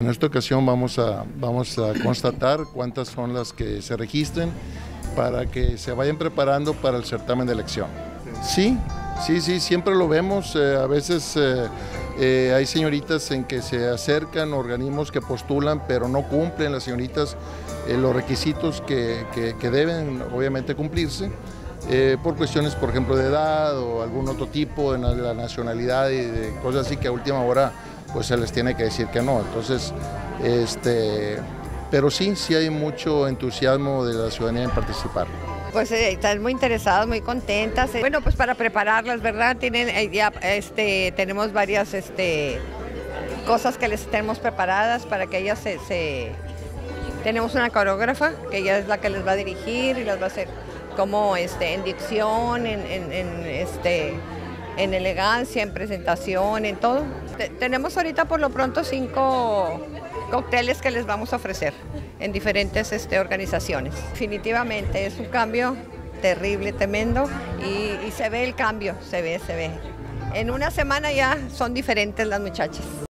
En esta ocasión vamos a constatar cuántas son las que se registren para que se vayan preparando para el certamen de elección. Sí, siempre lo vemos. A veces hay señoritas en que se acercan, organismos que postulan, pero no cumplen las señoritas los requisitos que deben obviamente cumplirse. Por cuestiones, por ejemplo, de edad o algún otro tipo, de la nacionalidad y de cosas así que a última hora pues se les tiene que decir que no. Entonces, pero sí hay mucho entusiasmo de la ciudadanía en participar. Pues están muy interesadas, muy contentas. Bueno, pues para prepararlas, ¿verdad? Tenemos varias cosas que les tenemos preparadas para que ellas Tenemos una coreógrafa que ella es la que les va a dirigir y las va a hacer como en dicción, en elegancia, en presentación, en todo. Tenemos ahorita por lo pronto 5 cócteles que les vamos a ofrecer en diferentes organizaciones. Definitivamente es un cambio terrible, tremendo y se ve el cambio, se ve. En una semana ya son diferentes las muchachas.